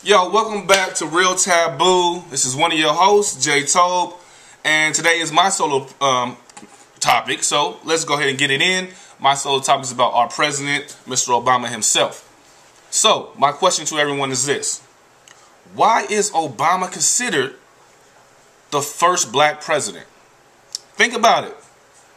Yo, welcome back to Real Taboo. This is one of your hosts, Jay Tobe, and today is my solo topic, so let's go ahead and get it in. My solo topic is about our president, Mr. Obama himself. So, my question to everyone is this. Why is Obama considered the first black president? Think about it.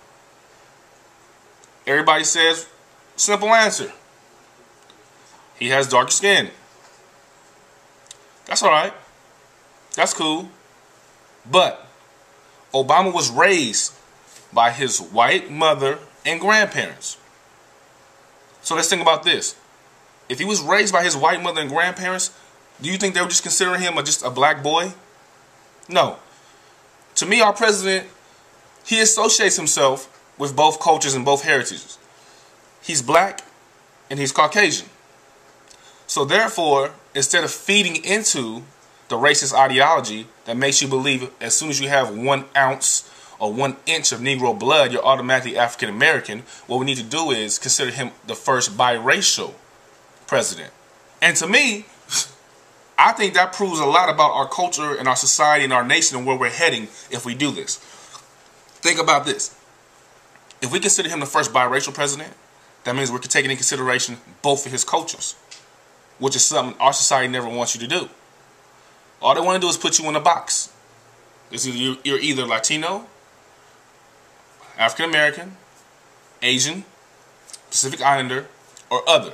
Everybody says, simple answer. He has dark skin. That's alright. That's cool. But Obama was raised by his white mother and grandparents. So let's think about this. If he was raised by his white mother and grandparents, do you think they were just considering him just a black boy? No. To me, our president, he associates himself with both cultures and both heritages. He's black and he's Caucasian. So therefore, instead of feeding into the racist ideology that makes you believe as soon as you have 1 ounce or 1 inch of Negro blood, you're automatically African American, what we need to do is consider him the first biracial president. And to me, I think that proves a lot about our culture and our society and our nation and where we're heading if we do this. Think about this. If we consider him the first biracial president, that means we're taking into consideration both of his cultures, which is something our society never wants you to do. All they want to do is put you in a box. You're either Latino, African American, Asian, Pacific Islander, or other.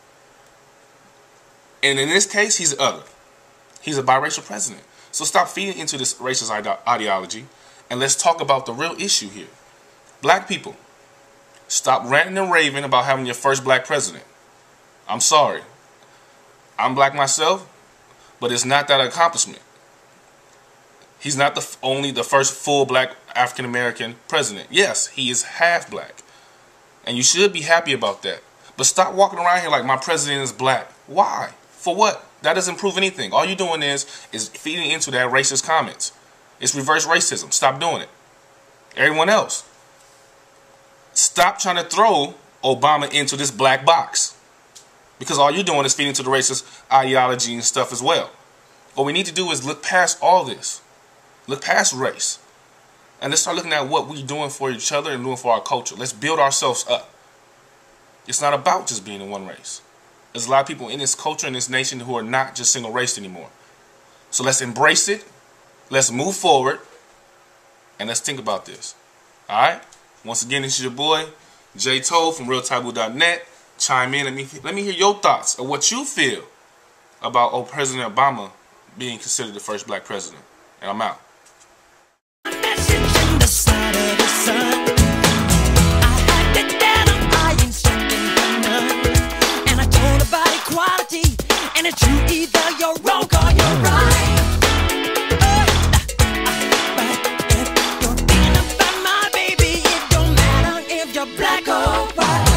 And in this case, he's other. He's a biracial president. So stop feeding into this racist ideology and let's talk about the real issue here. Black people, stop ranting and raving about having your first black president. I'm sorry. I'm black myself, but it's not that accomplishment. He's not only the first full black African American president. Yes, he is half black. And you should be happy about that. But stop walking around here like my president is black. Why? For what? That doesn't prove anything. All you're doing is feeding into that racist comments. It's reverse racism. Stop doing it. Everyone else, stop trying to throw Obama into this black box. Because all you're doing is feeding to the racist ideology and stuff as well. What we need to do is look past all this. Look past race. And let's start looking at what we're doing for each other and doing for our culture. Let's build ourselves up. It's not about just being in one race. There's a lot of people in this culture, in this nation, who are not just single race anymore. So let's embrace it. Let's move forward. And let's think about this. Alright? Once again, this is your boy, Jay Tobe from RealTaboo.net. Chime in. Let me hear your thoughts of what you feel about old President Obama being considered the first black president. And I'm out. And it's you, either you're wrong or you're right. But if you're thinking about my baby, it don't matter if you're black or white.